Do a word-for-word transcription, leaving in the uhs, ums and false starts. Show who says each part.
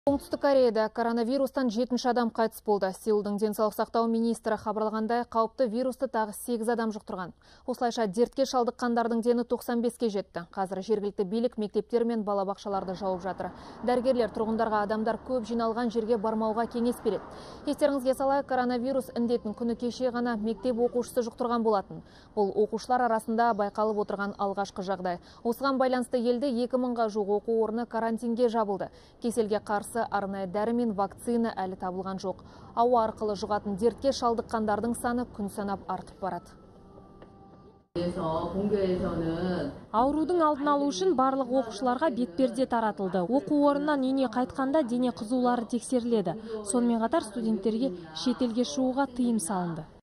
Speaker 1: Оңтүстік Кореяда коронавирустан жетінші адам қайтыс болды. Сеулдың денсаулық сақтау министрі хабарлағандай, қауіпті вирусты тағы сегіз адам жұқтырған. Осылайша дертке шалдыққандардың дені тоқсан беске жетті. Қазір жергілікті билік мектептер мен балабақшаларды жауып жатыр. Дәрігерлер тұрғындарға адамдар көп жиналған жерге бармауға кеңес береді. Естеріңізге салайық, коронавирус індетін күні кеше ғана мектеп оқушысы жұқтырған болатын. Бұл оқушылар арасында байқалып отырған алғашқы жағдай. Осыған байланысты елде екі мыңға жуық оқу орны карантинге жабылды. Кеселге қарсы арнайы дәрі мен вакцина әлі табылған жоқ. Ауа арқылы жұғатын дертке шалдыққандардың саны күн санап артып барады.
Speaker 2: Аурудың алдын алу үшін барлық оқушыларға бетперде таратылды. Оқу орнынан үйіне қайтқанда дене қызулары тексеріледі. Сонымен қатар студенттерге шетелге шығуға тыйым салынды.